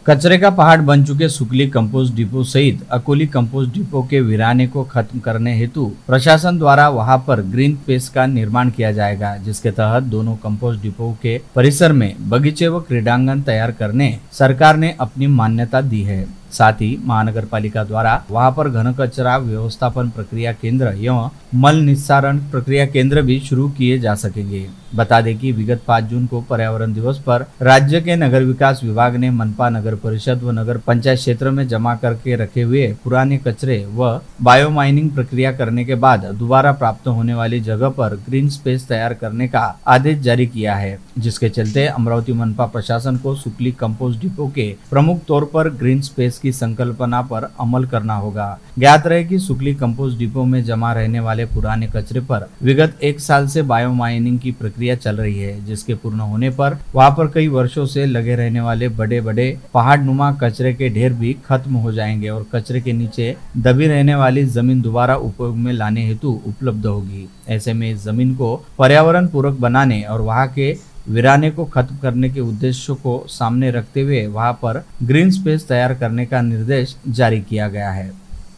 कचरे का पहाड़ बन चुके सुकली कंपोस्ट डिपो सहित अकोली कंपोस्ट डिपो के वीराने को खत्म करने हेतु प्रशासन द्वारा वहां पर ग्रीन स्पेस का निर्माण किया जाएगा, जिसके तहत दोनों कंपोस्ट डिपो के परिसर में बगीचे व क्रीडांगन तैयार करने सरकार ने अपनी मान्यता दी है। साथ ही महानगर पालिका द्वारा वहां पर घन कचरा व्यवस्थापन प्रक्रिया केंद्र एवं मल निस्सारण प्रक्रिया केंद्र भी शुरू किए जा सकेंगे। बता दें कि विगत 5 जून को पर्यावरण दिवस पर राज्य के नगर विकास विभाग ने मनपा, नगर परिषद व नगर पंचायत क्षेत्र में जमा करके रखे हुए पुराने कचरे व बायो माइनिंग प्रक्रिया करने के बाद दोबारा प्राप्त होने वाली जगह पर ग्रीन स्पेस तैयार करने का आदेश जारी किया है, जिसके चलते अमरावती मनपा प्रशासन को सुकली कंपोस्ट डिपो के प्रमुख तौर पर ग्रीन स्पेस की संकल्पना पर अमल करना होगा। ज्ञात रहे कि सुकली कंपोस्ट डिपो में जमा रहने वाले पुराने कचरे पर विगत 1 साल से बायो माइनिंग की प्रक्रिया चल रही है, जिसके पूर्ण होने पर वहां पर कई वर्षों से लगे रहने वाले बड़े बड़े पहाड़ नुमा कचरे के ढेर भी खत्म हो जाएंगे और कचरे के नीचे दबी रहने वाली जमीन दोबारा उपयोग में लाने हेतु उपलब्ध होगी। ऐसे में इस जमीन को पर्यावरण पूरक बनाने और वहां के वीराने को खत्म करने के उद्देश्य को सामने रखते हुए वहां पर ग्रीन स्पेस तैयार करने का निर्देश जारी किया गया है।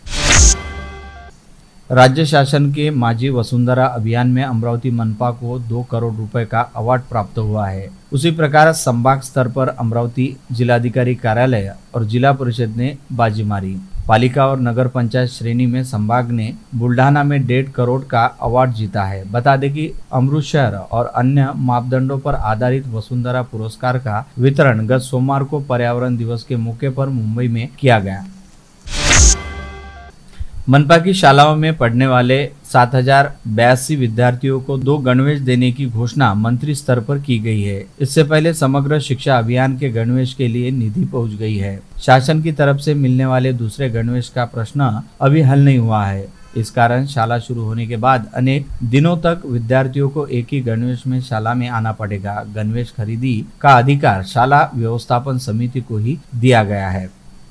राज्य शासन के माझी वसुंधरा अभियान में अमरावती मनपा को 2 करोड़ रुपए का अवार्ड प्राप्त हुआ है। उसी प्रकार संभाग स्तर पर अमरावती जिलाधिकारी कार्यालय और जिला परिषद ने बाजी मारी। पालिका और नगर पंचायत श्रेणी में संभाग ने बुल्ढाना में 1.5 करोड़ का अवार्ड जीता है। बता दें कि अमृत शहर और अन्य मापदंडों पर आधारित वसुंधरा पुरस्कार का वितरण गत सोमवार को पर्यावरण दिवस के मौके पर मुंबई में किया गया। मनपा की शालाओं में पढ़ने वाले 7082 विद्यार्थियों को 2 गणवेश देने की घोषणा मंत्री स्तर पर की गई है। इससे पहले समग्र शिक्षा अभियान के गणवेश के लिए निधि पहुंच गई है। शासन की तरफ से मिलने वाले दूसरे गणवेश का प्रश्न अभी हल नहीं हुआ है। इस कारण शाला शुरू होने के बाद अनेक दिनों तक विद्यार्थियों को एक ही गणवेश में शाला में आना पड़ेगा। गणवेश खरीदी का अधिकार शाला व्यवस्थापन समिति को ही दिया गया है।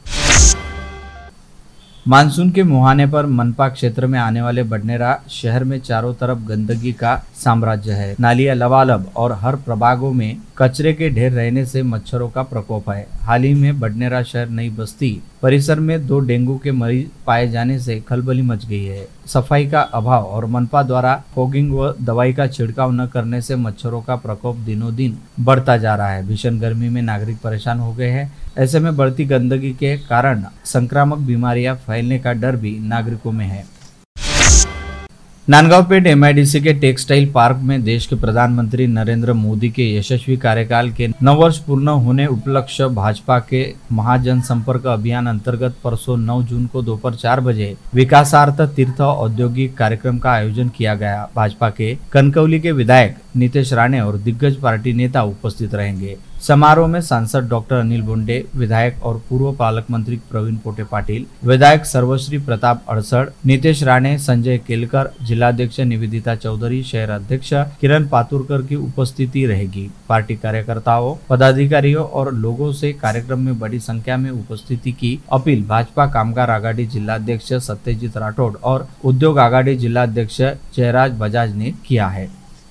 मानसून के मुहाने पर मनपा क्षेत्र में आने वाले बडनेरा शहर में चारों तरफ गंदगी का साम्राज्य है। नालियां लबालब और हर प्रभागों में कचरे के ढेर रहने से मच्छरों का प्रकोप है। हाल ही में बडनेरा शहर नई बस्ती परिसर में 2 डेंगू के मरीज पाए जाने से खलबली मच गई है। सफाई का अभाव और मनपा द्वारा फॉगिंग व दवाई का छिड़काव न करने से मच्छरों का प्रकोप दिनों दिन बढ़ता जा रहा है। भीषण गर्मी में नागरिक परेशान हो गए हैं। ऐसे में बढ़ती गंदगी के कारण संक्रामक बीमारियां फैलने का डर भी नागरिकों में है। नांदगांवपेट MIDC के टेक्सटाइल पार्क में देश के प्रधानमंत्री नरेंद्र मोदी के यशस्वी कार्यकाल के 9 वर्ष पूर्ण होने उपलक्ष्य भाजपा के महाजन संपर्क अभियान अंतर्गत परसों 9 जून को दोपहर 4 बजे विकासार्थ तीर्थ औद्योगिक कार्यक्रम का आयोजन किया गया। भाजपा के कनकौली के विधायक नितेश राणे और दिग्गज पार्टी नेता उपस्थित रहेंगे। समारोह में सांसद डॉक्टर अनिल बोंडे, विधायक और पूर्व पालक मंत्री प्रवीण पोटे पाटिल, विधायक सर्वश्री प्रताप अड़सड़, नितेश राणे, संजय केलकर, जिलाध्यक्ष निवेदिता चौधरी, शहर अध्यक्ष किरण पातुरकर की उपस्थिति रहेगी। पार्टी कार्यकर्ताओं, पदाधिकारियों और लोगों से कार्यक्रम में बड़ी संख्या में उपस्थिति की अपील भाजपा कामगार आघाड़ी जिलाध्यक्ष सत्यजीत राठौड़ और उद्योग आघाड़ी जिलाध्यक्ष जयराज बजाज ने किया है।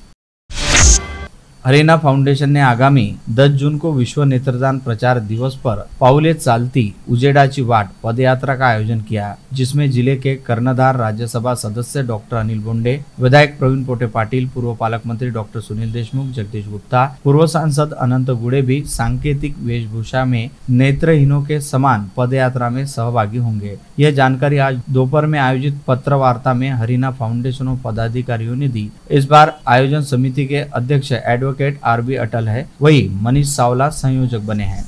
हरिना फाउंडेशन ने आगामी 10 जून को विश्व नेत्रदान प्रचार दिवस पर पाऊले चालती उजेडाची वाट पदयात्रा का आयोजन किया, जिसमें जिले के कर्णधार राज्यसभा सदस्य डॉक्टर अनिल बोंडे, विधायक प्रवीण पोटे पाटिल, पूर्व पालक मंत्री डॉक्टर सुनील देशमुख, जगदीश गुप्ता, पूर्व सांसद अनंत गुड़े भी सांकेतिक वेशभूषा में नेत्रहीनों के समान पदयात्रा में सहभागी होंगे। यह जानकारी आज दोपहर में आयोजित पत्र वार्ता में हरिना फाउंडेशन पदाधिकारियों ने दी। इस बार आयोजन समिति के अध्यक्ष एडवोकेट RB अटल है, वही मनीष सावला संयोजक बने हैं।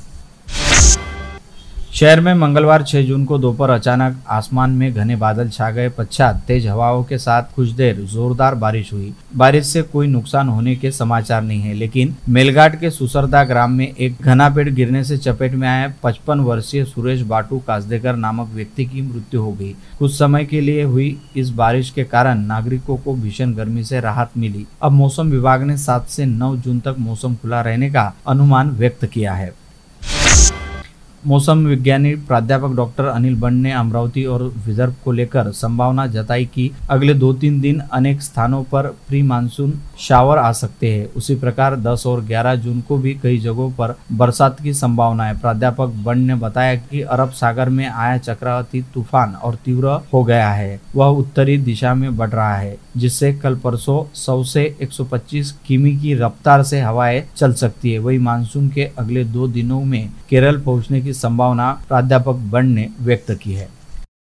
शहर में मंगलवार 6 जून को दोपहर अचानक आसमान में घने बादल छा गए पश्चात तेज हवाओं के साथ कुछ देर जोरदार बारिश हुई। बारिश से कोई नुकसान होने के समाचार नहीं है, लेकिन मेलघाट के सुसरदा ग्राम में एक घना पेड़ गिरने से चपेट में आए 55 वर्षीय सुरेश बाटू कासदेकर नामक व्यक्ति की मृत्यु हो गई। कुछ समय के लिए हुई इस बारिश के कारण नागरिकों को भीषण गर्मी से राहत मिली। अब मौसम विभाग ने 7 से 9 जून तक मौसम खुला रहने का अनुमान व्यक्त किया है। मौसम विज्ञानी प्राध्यापक डॉक्टर अनिल बंड ने अमरावती और विदर्भ को लेकर संभावना जताई कि अगले 2-3 दिन अनेक स्थानों पर प्री मानसून शावर आ सकते हैं। उसी प्रकार 10 और 11 जून को भी कई जगहों पर बरसात की संभावना है। प्राध्यापक बंड ने बताया कि अरब सागर में आया चक्रवाती तूफान और तीव्र हो गया है, वह उत्तरी दिशा में बढ़ रहा है, जिससे कल परसों 100 से 125 किमी की रफ्तार से हवाएं चल सकती है। वही मानसून के अगले 2 दिनों में केरल पहुंचने की संभावना प्राध्यापक बंड ने व्यक्त की है।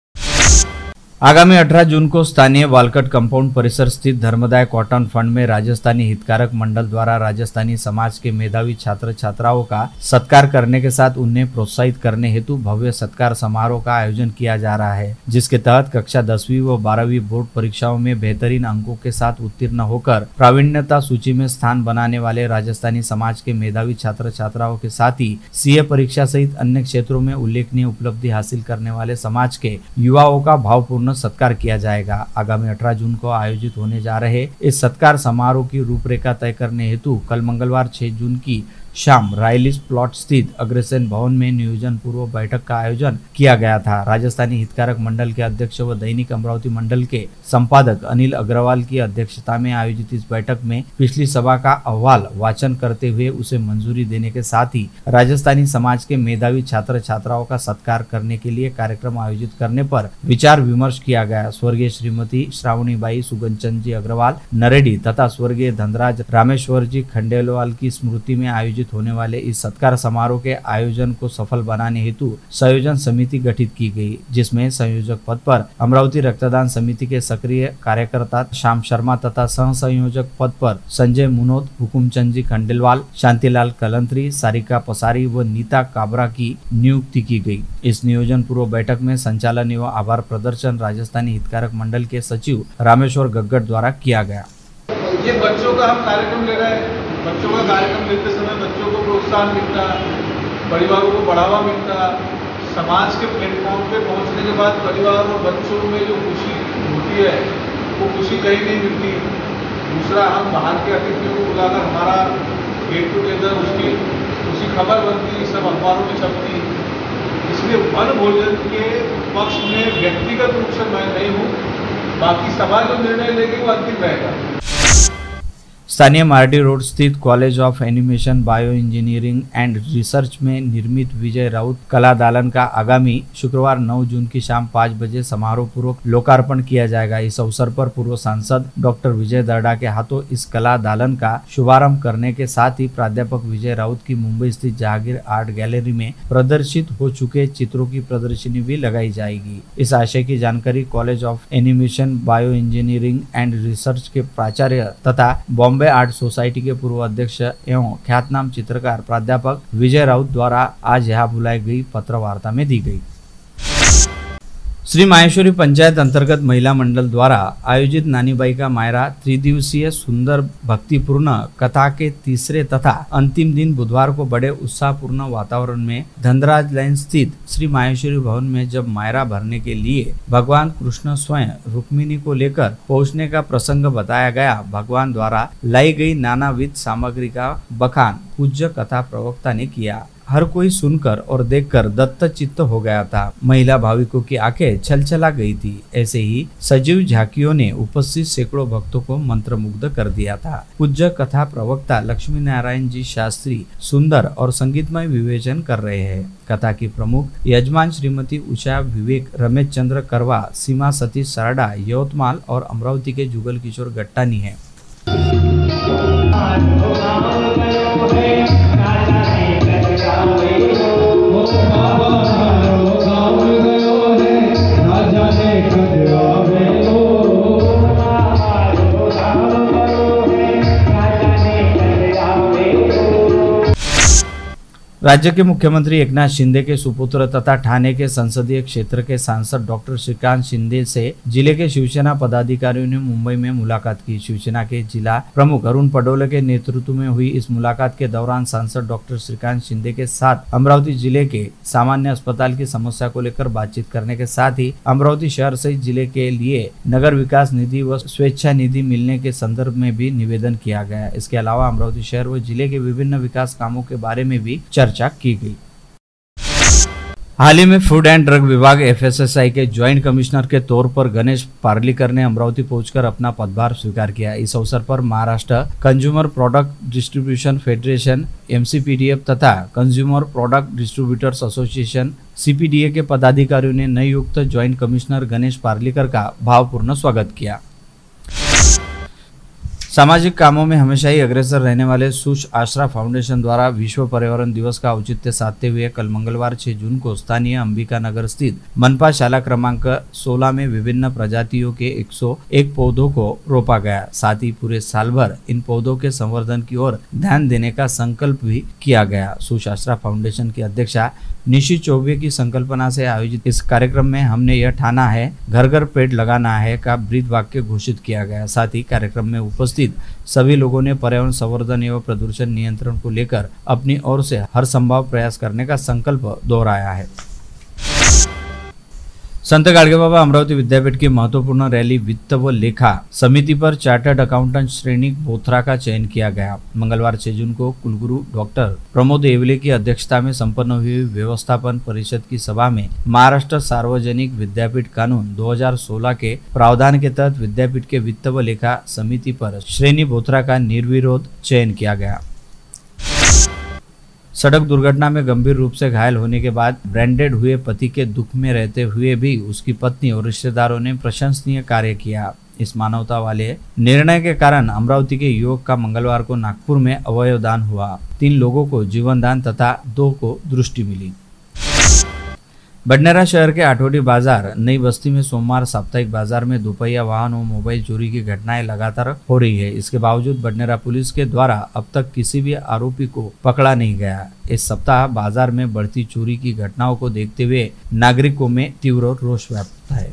आगामी 18 जून को स्थानीय वालकट कंपाउंड परिसर स्थित धर्मदाय कॉटन फंड में राजस्थानी हितकारक मंडल द्वारा राजस्थानी समाज के मेधावी छात्र छात्राओं का सत्कार करने के साथ उन्हें प्रोत्साहित करने हेतु भव्य सत्कार समारोह का आयोजन किया जा रहा है, जिसके तहत कक्षा 10वीं व 12वीं बोर्ड परीक्षाओं में बेहतरीन अंकों के साथ उत्तीर्ण होकर प्रावीण्यता सूची में स्थान बनाने वाले राजस्थानी समाज के मेधावी छात्र छात्राओं के साथ ही सीए परीक्षा सहित अन्य क्षेत्रों में उल्लेखनीय उपलब्धि हासिल करने वाले समाज के युवाओं का भावपूर्ण सत्कार किया जाएगा। आगामी 18 जून को आयोजित होने जा रहे इस सत्कार समारोह की रूपरेखा तय करने हेतु कल मंगलवार 6 जून की शाम रायलिस प्लॉट स्थित अग्रसेन भवन में नियोजन पूर्व बैठक का आयोजन किया गया था। राजस्थानी हितकारक मंडल के अध्यक्ष व दैनिक अमरावती मंडल के संपादक अनिल अग्रवाल की अध्यक्षता में आयोजित इस बैठक में पिछली सभा का अहवाल वाचन करते हुए उसे मंजूरी देने के साथ ही राजस्थानी समाज के मेधावी छात्र छात्राओं का सत्कार करने के लिए कार्यक्रम आयोजित करने पर विचार विमर्श किया गया। स्वर्गीय श्रीमती श्रावणीबाई सुगनचंद जी अग्रवाल नरेडी तथा स्वर्गीय धनराज रामेश्वर जी खंडेलवाल की स्मृति में आयोजित होने वाले इस सत्कार समारोह के आयोजन को सफल बनाने हेतु संयोजन समिति गठित की गई, जिसमें संयोजक पद पर अमरावती रक्तदान समिति के सक्रिय कार्यकर्ता श्याम शर्मा तथा सह संयोजक पद पर संजय मुनोद, हुकुमचंद जी खंडेलवाल, शांतिलाल कलंत्री, सारिका पसारी व नीता काबरा की नियुक्ति की गई। इस नियोजन पूर्व बैठक में संचालन एवं आभार प्रदर्शन राजस्थानी हितकारक मंडल के सचिव रामेश्वर गग्गड़ द्वारा किया गया। ये बच्चों का हम कार्यक्रम ले रहे हैं। बच्चों का कार्यक्रम लेते समय बच्चों को प्रोत्साहन मिलता, परिवारों को बढ़ावा मिलता, समाज के प्लेटफॉर्म पे पहुंचने के बाद परिवार और बच्चों में जो खुशी होती है वो खुशी कहीं नहीं मिलती। दूसरा, हम बाहर के अतिथियों को बुलाकर हमारा गेट टुगेदर उसकी खबर बनती, सब अखबारों में छपती। इसलिए वन भोजन के पक्ष में व्यक्तिगत रूप से मैं नहीं हूँ, बाकी सभा जो निर्णय लेगी वो अंतिम रहेगा। स्थानीय मार्डी रोड स्थित college of animation bio engineering and research में निर्मित विजय राउत कला दालन का आगामी शुक्रवार 9 जून की शाम 5 बजे समारोह पूर्वक लोकार्पण किया जाएगा। इस अवसर पर पूर्व सांसद डॉक्टर विजय दर्डा के हाथों इस कला दालन का शुभारंभ करने के साथ ही प्राध्यापक विजय राउत की मुंबई स्थित जहांगीर आर्ट गैलरी में प्रदर्शित हो चुके चित्रों की प्रदर्शनी भी लगाई जाएगी। इस आशय की जानकारी college of animation bio engineering and research के प्राचार्य तथा बॉम्बे आर्ट सोसाइटी के पूर्व अध्यक्ष एवं ख्यातनाम चित्रकार प्राध्यापक विजय राउत द्वारा आज यहाँ बुलाई गई पत्र वार्ता में दी गई। श्री माहेश्वरी पंचायत अंतर्गत महिला मंडल द्वारा आयोजित नानीबाई का मायरा त्रिदिवसीय सुंदर भक्तिपूर्ण कथा के तीसरे तथा अंतिम दिन बुधवार को बड़े उत्साहपूर्ण वातावरण में धनराज लाइन स्थित श्री माहेश्वरी भवन में जब मायरा भरने के लिए भगवान कृष्ण स्वयं रुक्मिणी को लेकर पहुंचने का प्रसंग बताया गया। भगवान द्वारा लाई गई नानाविध सामग्री का बखान पूज्य कथा प्रवक्ता ने किया। हर कोई सुनकर और देखकर दत्त चित्त हो गया था। महिला भाविकों की आंखें छलछला गई थी। ऐसे ही सजीव झांकियों ने उपस्थित सैकड़ों भक्तों को मंत्रमुग्ध कर दिया था। पूज्य कथा प्रवक्ता लक्ष्मी नारायण जी शास्त्री सुंदर और संगीतमय विवेचन कर रहे हैं। कथा की प्रमुख यजमान श्रीमती उषा विवेक, रमेश चंद्र करवा, सीमा सतीश सारडा, यवतमाल और अमरावती के जुगल किशोर गट्टानी है। राज्य के मुख्यमंत्री एकनाथ शिंदे के सुपुत्र तथा ठाणे के संसदीय क्षेत्र के सांसद डॉक्टर श्रीकांत शिंदे से जिले के शिवसेना पदाधिकारियों ने मुंबई में मुलाकात की। शिवसेना के जिला प्रमुख अरुण पडोले के नेतृत्व में हुई इस मुलाकात के दौरान सांसद डॉक्टर श्रीकांत शिंदे के साथ अमरावती जिले के सामान्य अस्पताल की समस्या को लेकर बातचीत करने के साथ ही अमरावती शहर सहित जिले के लिए नगर विकास निधि व स्वेच्छा निधि मिलने के संदर्भ में भी निवेदन किया गया। इसके अलावा अमरावती शहर व जिले के विभिन्न विकास कामों के बारे में भी चर्चा की गई। हाल ही में फूड एंड ड्रग विभाग FSSAI के ज्वाइंट कमिश्नर के तौर पर गणेश पार्लीकर ने अमरावती पहुंचकर अपना पदभार स्वीकार किया। इस अवसर पर Maharashtra consumer product distribution federation MCPDF तथा consumer product distributors association CPDA के पदाधिकारियों ने नवनियुक्त ज्वाइंट कमिश्नर गणेश पार्लीकर का भावपूर्ण स्वागत किया। सामाजिक कामों में हमेशा ही अग्रसर रहने वाले सुश आश्रा फाउंडेशन द्वारा विश्व पर्यावरण दिवस का औचित्य साधते हुए कल मंगलवार 6 जून को स्थानीय अंबिका नगर स्थित मनपा शाला क्रमांक 16 में विभिन्न प्रजातियों के 101 पौधों को रोपा गया। साथ ही पूरे साल भर इन पौधों के संवर्धन की ओर ध्यान देने का संकल्प भी किया गया। सुश आश्रा फाउंडेशन की अध्यक्षा निशी चौबे की संकल्पना से आयोजित इस कार्यक्रम में हमने यह ठाना है, घर घर पेड़ लगाना है का ब्रीद वाक्य घोषित किया गया। साथ ही कार्यक्रम में उपस्थित सभी लोगों ने पर्यावरण संवर्धन एवं प्रदूषण नियंत्रण को लेकर अपनी ओर से हर संभव प्रयास करने का संकल्प दोहराया है। संत गाडगेबाबा अमरावती विद्यापीठ की महत्वपूर्ण रैली वित्त व लेखा समिति पर चार्टर्ड अकाउंटेंट श्रेणी बोथरा का चयन किया गया। मंगलवार 6 जून को कुलगुरु डॉक्टर प्रमोद येवले की अध्यक्षता में संपन्न हुई व्यवस्थापन परिषद की सभा में महाराष्ट्र सार्वजनिक विद्यापीठ कानून 2016 के प्रावधान के तहत विद्यापीठ के वित्त व लेखा समिति पर श्रेणी बोथरा का निर्विरोध चयन किया गया। सड़क दुर्घटना में गंभीर रूप से घायल होने के बाद ब्रांडेड हुए पति के दुख में रहते हुए भी उसकी पत्नी और रिश्तेदारों ने प्रशंसनीय कार्य किया। इस मानवता वाले निर्णय के कारण अमरावती के युवक का मंगलवार को नागपुर में अवयव दान हुआ। 3 लोगों को जीवन दान तथा 2 को दृष्टि मिली। बडनेरा शहर के आठवटी बाजार नई बस्ती में सोमवार साप्ताहिक बाजार में दोपहिया वाहन और मोबाइल चोरी की घटनाएं लगातार हो रही है। इसके बावजूद बडनेरा पुलिस के द्वारा अब तक किसी भी आरोपी को पकड़ा नहीं गया। इस सप्ताह बाजार में बढ़ती चोरी की घटनाओं को देखते हुए नागरिकों में तीव्र रोष व्याप्त है।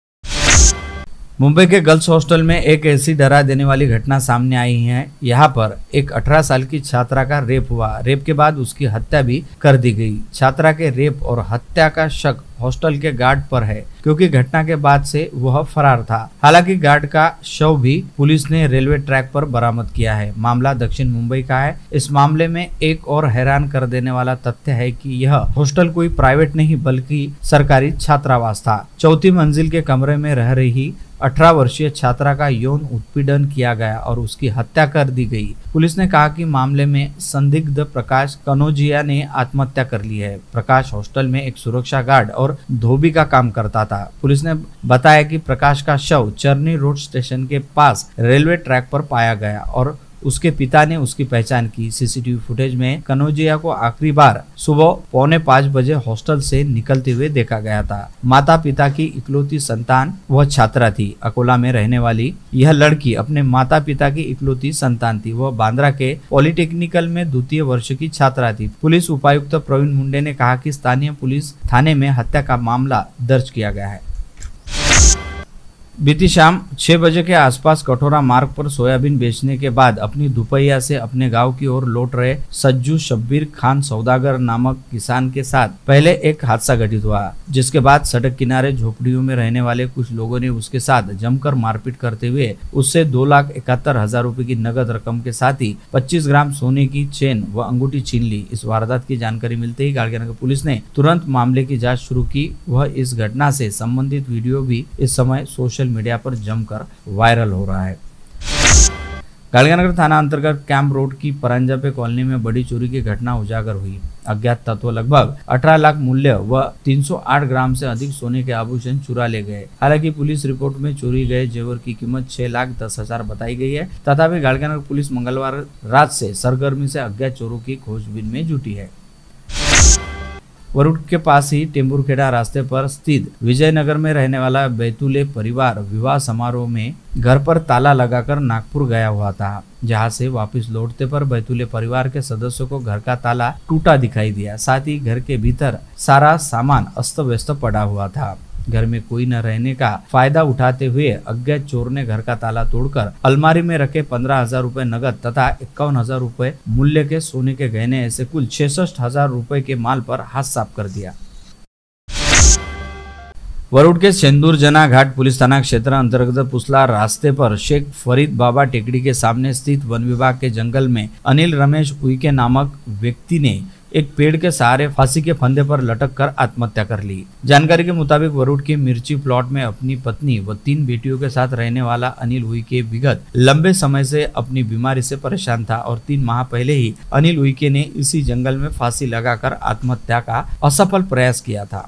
मुंबई के गर्ल्स हॉस्टल में एक ऐसी डरा देने वाली घटना सामने आई है। यहाँ पर एक 18 साल की छात्रा का रेप हुआ। रेप के बाद उसकी हत्या भी कर दी गई। छात्रा के रेप और हत्या का शक हॉस्टल के गार्ड पर है, क्योंकि घटना के बाद से वह फरार था। हालांकि गार्ड का शव भी पुलिस ने रेलवे ट्रैक पर बरामद किया है। मामला दक्षिण मुंबई का है। इस मामले में एक और हैरान कर देने वाला तथ्य है कि यह हॉस्टल कोई प्राइवेट नहीं बल्कि सरकारी छात्रावास था। 4थी मंजिल के कमरे में रह रही 18 वर्षीय छात्रा का यौन उत्पीड़न किया गया और उसकी हत्या कर दी गई। पुलिस ने कहा कि मामले में संदिग्ध प्रकाश कनौजिया ने आत्महत्या कर ली है। प्रकाश हॉस्टल में एक सुरक्षा गार्ड और धोबी का काम करता था। पुलिस ने बताया कि प्रकाश का शव चरनी रोड स्टेशन के पास रेलवे ट्रैक पर पाया गया और उसके पिता ने उसकी पहचान की। सीसीटीवी फुटेज में कनौजिया को आखिरी बार सुबह 4:45 बजे हॉस्टल से निकलते हुए देखा गया था। माता पिता की इकलौती संतान वह छात्रा थी। अकोला में रहने वाली यह लड़की अपने माता पिता की इकलौती संतान थी। वह बांद्रा के पॉलिटेक्निकल में द्वितीय वर्ष की छात्रा थी। पुलिस उपायुक्त प्रवीण मुंडे ने कहा कि स्थानीय पुलिस थाने में हत्या का मामला दर्ज किया गया है। बीती शाम 6 बजे के आसपास कठोरा मार्ग पर सोयाबीन बेचने के बाद अपनी दुपहिया से अपने गांव की ओर लौट रहे सज्जू शब्बीर खान सौदागर नामक किसान के साथ पहले एक हादसा घटित हुआ, जिसके बाद सड़क किनारे झोपड़ियों में रहने वाले कुछ लोगों ने उसके साथ जमकर मारपीट करते हुए उससे 2,71,000 रुपए की नगद रकम के साथ ही 25 ग्राम सोने की चेन व अंगूठी छीन ली। इस वारदात की जानकारी मिलते ही गाड़गीनगर पुलिस ने तुरंत मामले की जाँच शुरू की। वह इस घटना से संबंधित वीडियो भी इस समय सोशल मीडिया पर जमकर वायरल हो रहा है। गाड़गीनगर थाना अंतर्गत कैंप रोड की परांजापे कॉलोनी में बड़ी चोरी की घटना उजागर हुई। अज्ञात तत्व लगभग 18 लाख मूल्य व 308 ग्राम से अधिक सोने के आभूषण चुरा ले गए। हालांकि पुलिस रिपोर्ट में चोरी गए जेवर की कीमत 6,10,000 बताई गई है। तथापि गाड़गीनगर पुलिस मंगलवार रात से सरगर्मी से अज्ञात चोरों की खोजबीन में जुटी है। वरुड के पास ही टेम्बुरखेड़ा रास्ते पर स्थित विजयनगर में रहने वाला बैतुले परिवार विवाह समारोह में घर पर ताला लगाकर नागपुर गया हुआ था। जहां से वापस लौटते पर बैतुले परिवार के सदस्यों को घर का ताला टूटा दिखाई दिया। साथ ही घर के भीतर सारा सामान अस्त व्यस्त पड़ा हुआ था। घर में कोई न रहने का फायदा उठाते हुए अज्ञात चोर ने घर का ताला तोड़कर अलमारी में रखे 15,000 रुपए नगद तथा 51,000 रुपए मूल्य के सोने के गहने ऐसे कुल 66,000 रुपए के माल पर हाथ साफ कर दिया। वरुड के सेंदूर जना घाट पुलिस थाना क्षेत्र अंतर्गत पुसला रास्ते पर शेख फरीद बाबा टेकड़ी के सामने स्थित वन विभाग के जंगल में अनिल रमेश उइके नामक व्यक्ति ने एक पेड़ के सहारे फांसी के फंदे पर लटक कर आत्महत्या कर ली। जानकारी के मुताबिक वरुड के मिर्ची प्लॉट में अपनी पत्नी व 3 बेटियों के साथ रहने वाला अनिल उइके विगत लंबे समय से अपनी बीमारी से परेशान था और 3 माह पहले ही अनिल उइके ने इसी जंगल में फांसी लगाकर आत्महत्या का असफल प्रयास किया था।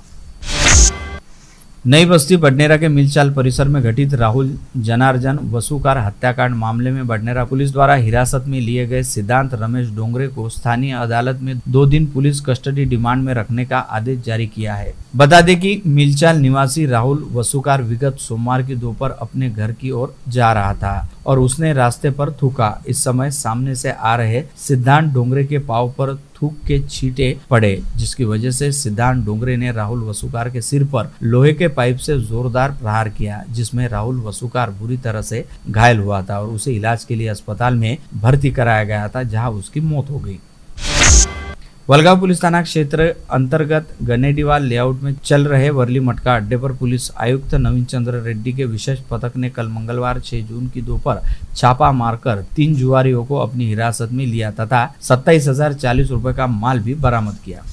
नई बस्ती बडनेरा के मिलचाल परिसर में घटित राहुल जनार्दन वसूकार हत्याकांड मामले में बडनेरा पुलिस द्वारा हिरासत में लिए गए सिद्धांत रमेश डोंगरे को स्थानीय अदालत में 2 दिन पुलिस कस्टडी रिमांड में रखने का आदेश जारी किया है। बता दें कि मिलचाल निवासी राहुल वसूकार विगत सोमवार की दोपहर अपने घर की ओर जा रहा था और उसने रास्ते पर थूका। इस समय सामने से आ रहे सिद्धांत डोंगरे के पांव पर थूक के छींटे पड़े, जिसकी वजह से सिद्धांत डोंगरे ने राहुल वसूकार के सिर पर लोहे के पाइप से जोरदार प्रहार किया, जिसमें राहुल वसूकार बुरी तरह से घायल हुआ था और उसे इलाज के लिए अस्पताल में भर्ती कराया गया था, जहां उसकी मौत हो गई। वलगांव पुलिस थाना क्षेत्र अंतर्गत गनेडीवाल लेआउट में चल रहे वर्ली मटका अड्डे पर पुलिस आयुक्त नवीन चंद्र रेड्डी के विशेष पथक ने कल मंगलवार 6 जून की दोपहर छापा मारकर 3 जुआरियों को अपनी हिरासत में लिया तथा 27,040 रुपए का माल भी बरामद किया।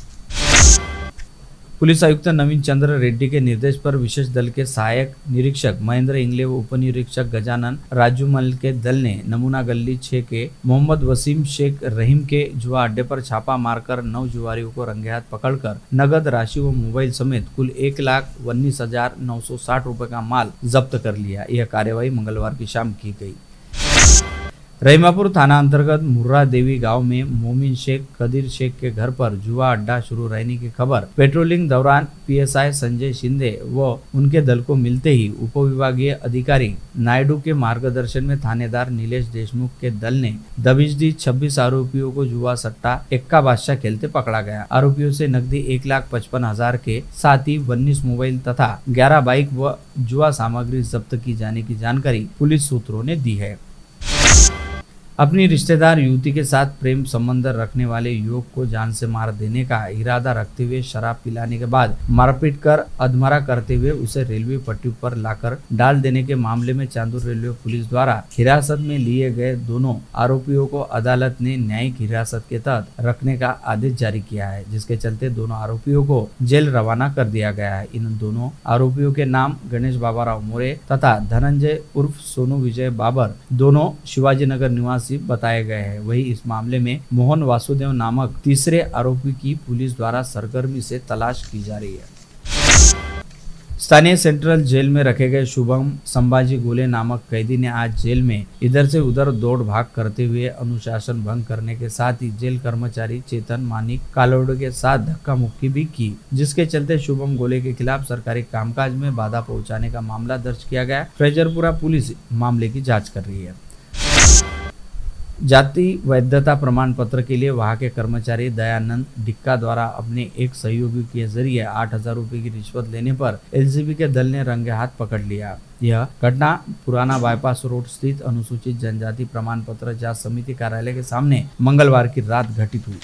पुलिस आयुक्त नवीन चंद्र रेड्डी के निर्देश पर विशेष दल के सहायक निरीक्षक महेंद्र इंगले व उप निरीक्षक गजानन राजूमल के दल ने नमूना गली 6 के मोहम्मद वसीम शेख रहीम के जुआ अड्डे पर छापा मारकर 9 जुआरियों को रंगे हाथ पकड़कर नगद राशि व मोबाइल समेत कुल 1,19,960 रुपए का माल जब्त कर लिया। यह कार्यवाही मंगलवार की शाम की गई। रहीमापुर थाना अंतर्गत मुर्रा देवी गांव में मोमिन शेख कदीर शेख के घर पर जुआ अड्डा शुरू रहने की खबर पेट्रोलिंग दौरान पीएसआई संजय शिंदे व उनके दल को मिलते ही उपविभागीय अधिकारी नायडू के मार्गदर्शन में थानेदार नीलेश देशमुख के दल ने दबिश दी। 26 आरोपियों को जुआ सट्टा एक्का बादशाह खेलते पकड़ा गया। आरोपियों से नकदी 1,55,000 के साथ ही 19 मोबाइल तथा 11 बाइक व जुआ सामग्री जब्त की जाने की जानकारी पुलिस सूत्रों ने दी है। अपनी रिश्तेदार युवती के साथ प्रेम संबंध रखने वाले युवक को जान से मार देने का इरादा रखते हुए शराब पिलाने के बाद मारपीट कर अधमरा करते हुए उसे रेलवे पटरी पर लाकर डाल देने के मामले में चांदूर रेलवे पुलिस द्वारा हिरासत में लिए गए दोनों आरोपियों को अदालत ने न्यायिक हिरासत के तहत रखने का आदेश जारी किया है, जिसके चलते दोनों आरोपियों को जेल रवाना कर दिया गया है। इन दोनों आरोपियों के नाम गणेश बाबाराव मोरे तथा धनंजय उर्फ सोनू विजय बाबर दोनों शिवाजी नगर निवासी बताए गए हैं। वही इस मामले में मोहन वासुदेव नामक तीसरे आरोपी की पुलिस द्वारा सरगर्मी से तलाश की जा रही है। स्थानीय सेंट्रल जेल में रखे गए शुभम संभाजी गोले नामक कैदी ने आज जेल में इधर से उधर दौड़ भाग करते हुए अनुशासन भंग करने के साथ ही जेल कर्मचारी चेतन मानिक कालोड के साथ धक्का मुक्की भी की, जिसके चलते शुभम गोले के खिलाफ सरकारी कामकाज में बाधा पहुंचाने का मामला दर्ज किया गया। फ्रेजरपुरा पुलिस मामले की जाँच कर रही है। जाति वैधता प्रमाण पत्र के लिए वहां के कर्मचारी दयानंद डिक्का द्वारा अपने एक सहयोगी के जरिए 8,000 रुपए की रिश्वत लेने पर एलसीबी के दल ने रंगे हाथ पकड़ लिया। यह घटना पुराना बाईपास रोड स्थित अनुसूचित जनजाति प्रमाण पत्र जांच समिति कार्यालय के सामने मंगलवार की रात घटित हुई।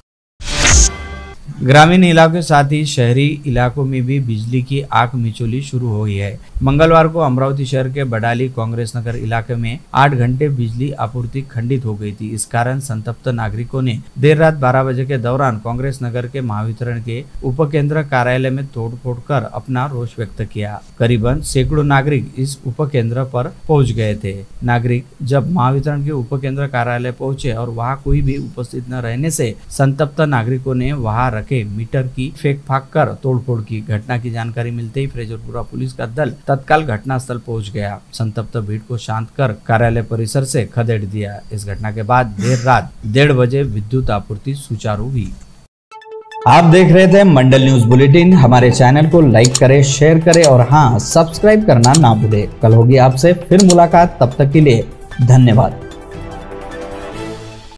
ग्रामीण इलाकों के साथ ही शहरी इलाकों में भी बिजली की आग मिचौली शुरू हो गई है। मंगलवार को अमरावती शहर के बडाली कांग्रेस नगर इलाके में 8 घंटे बिजली आपूर्ति खंडित हो गई थी। इस कारण संतप्त नागरिकों ने देर रात 12 बजे के दौरान कांग्रेस नगर के महावितरण के उपकेंद्र कार्यालय में तोड़फोड़ कर अपना रोष व्यक्त किया। करीबन सैकड़ों नागरिक इस उपकेंद्र पर पहुंच गए थे। नागरिक जब महावितरण के उपकेंद्र कार्यालय पहुंचे और वहां कोई भी उपस्थित न रहने से संतप्त नागरिकों ने वहां रखे मीटर की फेंक फाक कर तोड़फोड़ की। घटना की जानकारी मिलते ही फ्रेजरपुरा पुलिस का दल तत्काल घटनास्थल पहुंच गया। संतप्त भीड़ को शांत कर कार्यालय परिसर से खदेड़ दिया। इस घटना के बाद देर रात 1:30 बजे विद्युत आपूर्ति सुचारू हुई। आप देख रहे थे मंडल न्यूज बुलेटिन। हमारे चैनल को लाइक करें, शेयर करें और हाँ, सब्सक्राइब करना ना भूलें। कल होगी आपसे फिर मुलाकात, तब तक के लिए धन्यवाद।